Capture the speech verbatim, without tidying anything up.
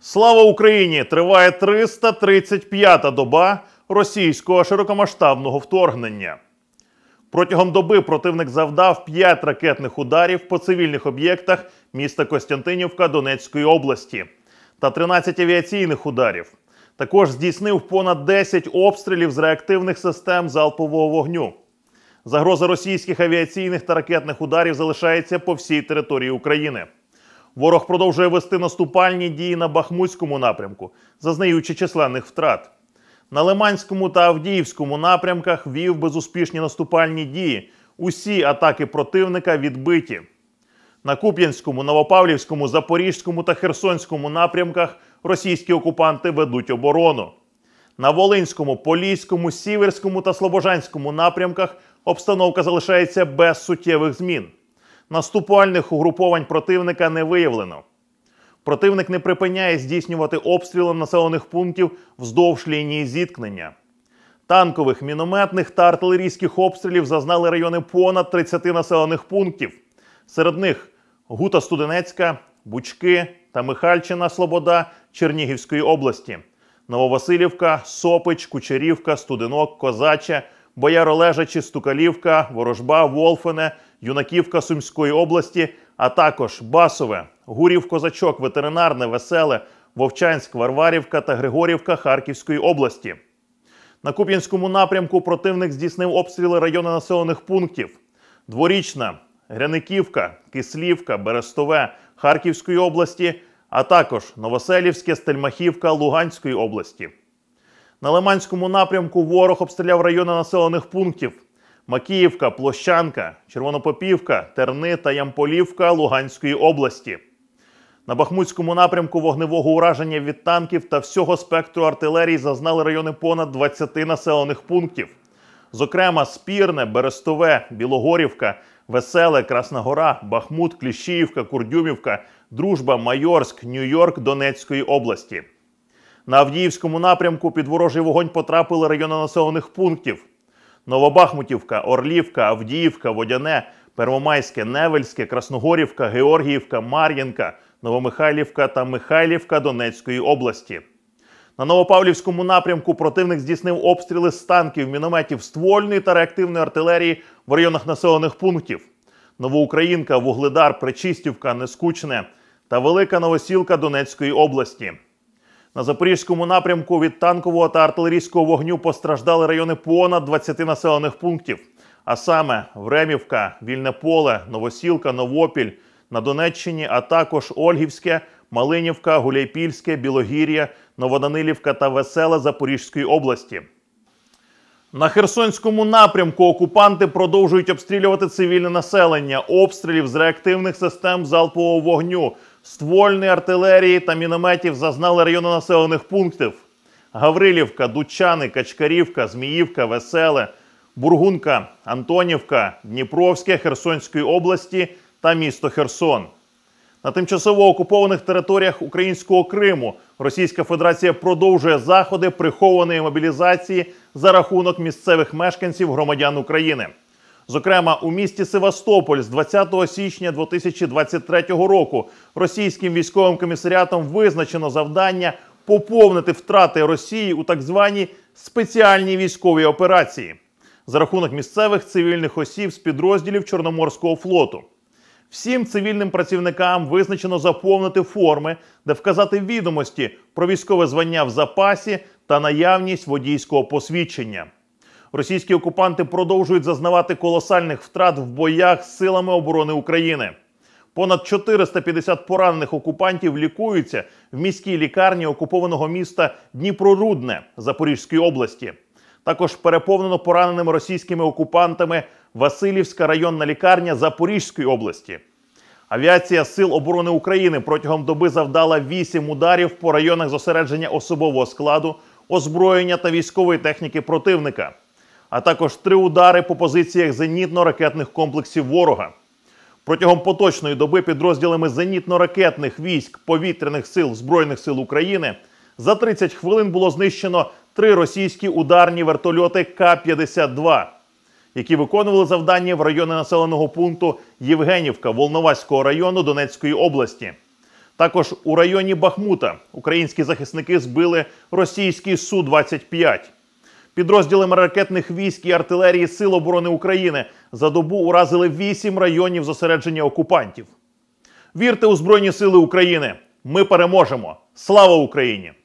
Слава Україні! Триває триста тридцять п'ята доба російського широкомасштабного вторгнення. Протягом доби противник завдав п'ять ракетних ударів по цивільних об'єктах міста Костянтинівка Донецької області та тринадцять авіаційних ударів. Також здійснив понад десять обстрілів з реактивних систем залпового вогню. Загроза російських авіаційних та ракетних ударів залишається по всій території України. Ворог продовжує вести наступальні дії на Бахмутському напрямку, зазнаючи численних втрат. На Лиманському та Авдіївському напрямках вів безуспішні наступальні дії. Усі атаки противника відбиті. На Куп'янському, Новопавлівському, Запорізькому та Херсонському напрямках російські окупанти ведуть оборону. На Волинському, Поліському, Сіверському та Слобожанському напрямках обстановка залишається без суттєвих змін. Наступальних угруповань противника не виявлено. Противник не припиняє здійснювати обстріли населених пунктів вздовж лінії зіткнення. Танкових, мінометних та артилерійських обстрілів зазнали райони понад тридцяти населених пунктів. Серед них Гута Студенецька, Бучки та Михальчина Слобода Чернігівської області, Нововасилівка, Сопич, Кучерівка, Студенок, Козаче, Бояролежачі, Стукалівка, Ворожба, Волфине, Юнаківка Сумської області, а також Басове, Гурів, Козачок, Ветеринарне, Веселе, Вовчанськ, Варварівка та Григорівка Харківської області. На Куп'янському напрямку противник здійснив обстріли району населених пунктів: Дворічна, Гряниківка, Кислівка, Берестове Харківської області, а також Новоселівське, Стельмахівка Луганської області. На Лиманському напрямку ворог обстріляв райони населених пунктів: Макіївка, Площанка, Червонопопівка, Терни та Ямполівка Луганської області. На Бахмутському напрямку вогневого ураження від танків та всього спектру артилерії зазнали райони понад двадцяти населених пунктів. Зокрема, Спірне, Берестове, Білогорівка, Веселе, Красна Гора, Бахмут, Кліщіївка, Курдюмівка, Дружба, Майорськ, Нью-Йорк Донецької області. На Авдіївському напрямку під ворожий вогонь потрапили райони населених пунктів: Новобахмутівка, Орлівка, Авдіївка, Водяне, Первомайське, Невельське, Красногорівка, Георгіївка, Мар'їнка, Новомихайлівка та Михайлівка Донецької області. На Новопавлівському напрямку противник здійснив обстріли з танків, мінометів, ствольної та реактивної артилерії в районах населених пунктів: Новоукраїнка, Вугледар, Пречистівка, Нескучне та Велика Новосілка Донецької області. На Запорізькому напрямку від танкового та артилерійського вогню постраждали райони понад двадцяти населених пунктів, а саме Времівка, Вільне Поле, Новосілка, Новопіль на Донеччині, а також Ольгівське, Малинівка, Гуляйпільське, Білогір'я, Новоданилівка та Веселе Запорізької області. На Херсонському напрямку окупанти продовжують обстрілювати цивільне населення. Обстрілів з реактивних систем залпового вогню, ствольної артилерії та мінометів зазнали райони населених пунктів: Гаврилівка, Дучани, Качкарівка, Зміївка, Веселе, Бургунка, Антонівка, Дніпровське Херсонської області та місто Херсон. На тимчасово окупованих територіях українського Криму Російська Федерація продовжує заходи прихованої мобілізації за рахунок місцевих мешканців громадян України. Зокрема, у місті Севастополь з двадцятого січня дві тисячі двадцять третього року російським військовим комісаріатом визначено завдання поповнити втрати Росії у так званій спеціальній військовій операції за рахунок місцевих цивільних осіб з підрозділів Чорноморського флоту. Всім цивільним працівникам визначено заповнити форми, де вказати відомості про військове звання в запасі та наявність водійського посвідчення. Російські окупанти продовжують зазнавати колосальних втрат в боях з силами оборони України. Понад чотириста п'ятдесят поранених окупантів лікуються в міській лікарні окупованого міста Дніпрорудне Запорізької області. Також переповнено пораненими російськими окупантами Василівська районна лікарня Запорізької області. Авіація Сил оборони України протягом доби завдала вісім ударів по районах зосередження особового складу, озброєння та військової техніки противника, а також три удари по позиціях зенітно-ракетних комплексів ворога. Протягом поточної доби підрозділами зенітно-ракетних військ Повітряних сил Збройних сил України за тридцять хвилин було знищено три російські ударні вертольоти Ка п'ятдесят два, які виконували завдання в районі населеного пункту Євгенівка Волноваського району Донецької області. Також у районі Бахмута українські захисники збили російський Су двадцять п'ять. Підрозділами ракетних військ і артилерії Сил оборони України за добу уразили вісім районів зосередження окупантів. Вірте у Збройні Сили України! Ми переможемо! Слава Україні!